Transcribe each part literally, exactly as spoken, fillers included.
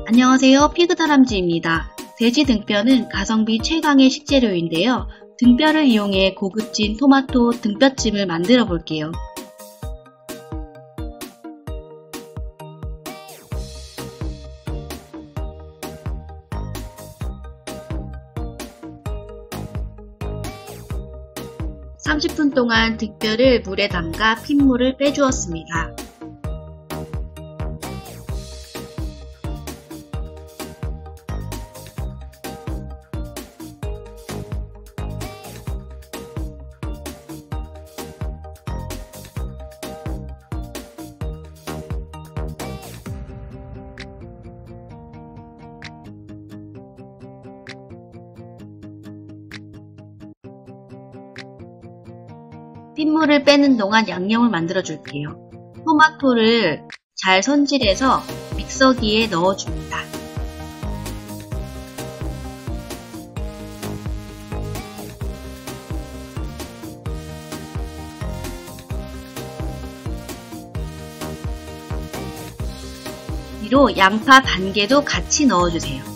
안녕하세요. 피그다람쥐입니다. 돼지 등뼈는 가성비 최강의 식재료인데요. 등뼈를 이용해 고급진 토마토 등뼈찜을 만들어 볼게요. 삼십 분 동안 등뼈를 물에 담가 핏물을 빼주었습니다. 핏물을 빼는 동안 양념을 만들어 줄게요. 토마토를 잘 손질해서 믹서기에 넣어줍니다. 뒤로 양파 반 개도 같이 넣어주세요.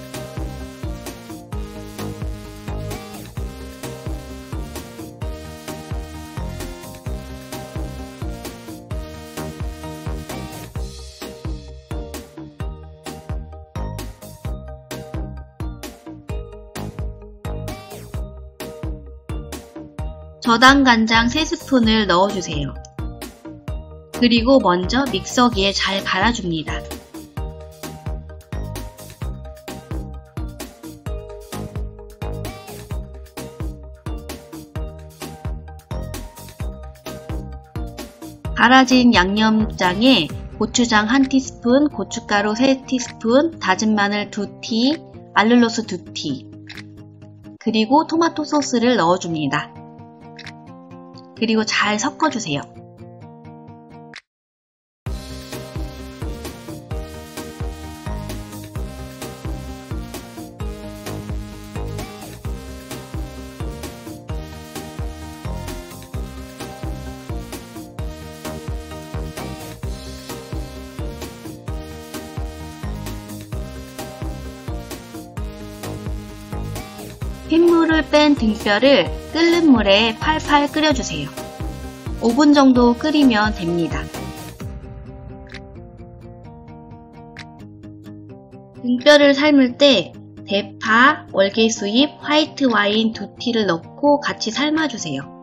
저당 간장 세 스푼을 넣어주세요. 그리고 먼저 믹서기에 잘 갈아줍니다. 갈아진 양념장에 고추장 한 티스푼, 고춧가루 세 티스푼, 다진 마늘 두 티, 알룰로스 두 티, 그리고 토마토 소스를 넣어줍니다. 그리고 잘 섞어주세요. 핏물을 뺀 등뼈를 끓는 물에 팔팔 끓여주세요. 오 분 정도 끓이면 됩니다. 등뼈를 삶을 때 대파, 월계수잎, 화이트 와인 두 티를 넣고 같이 삶아주세요.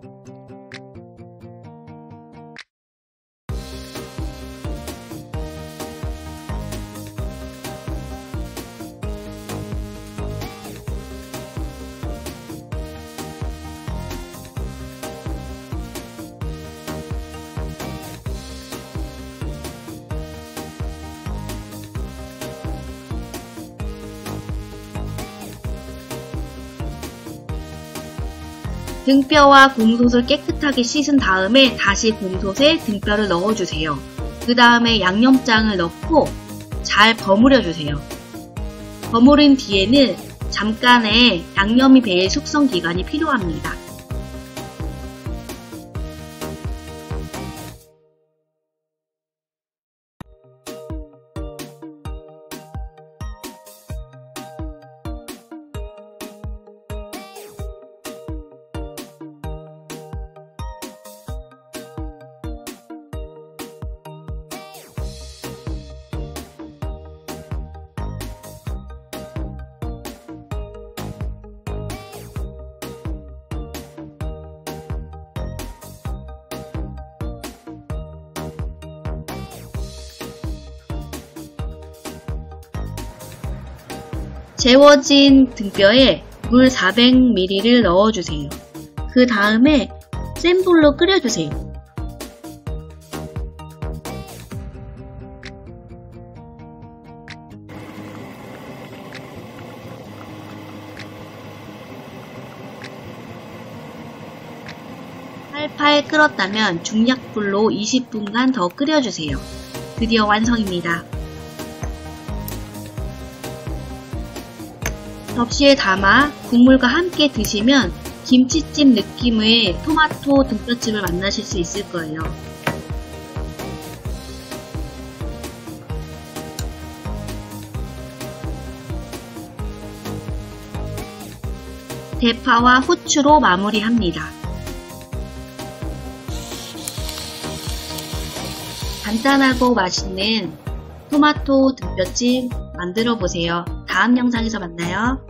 등뼈와 곰솥을 깨끗하게 씻은 다음에 다시 곰솥에 등뼈를 넣어주세요. 그 다음에 양념장을 넣고 잘 버무려 주세요. 버무린 뒤에는 잠깐의 양념이 배일 숙성 기간이 필요합니다. 재워진 등뼈에 물 사백 밀리리터를 넣어주세요. 그 다음에 센 불로 끓여주세요. 팔팔 끓었다면 중약불로 이십 분간 더 끓여주세요. 드디어 완성입니다. 접시에 담아 국물과 함께 드시면 김치찜 느낌의 토마토 등뼈찜을 만나실 수 있을 거예요. 대파와 후추로 마무리합니다. 간단하고 맛있는 토마토 등뼈찜 만들어 보세요. 다음 영상에서 만나요.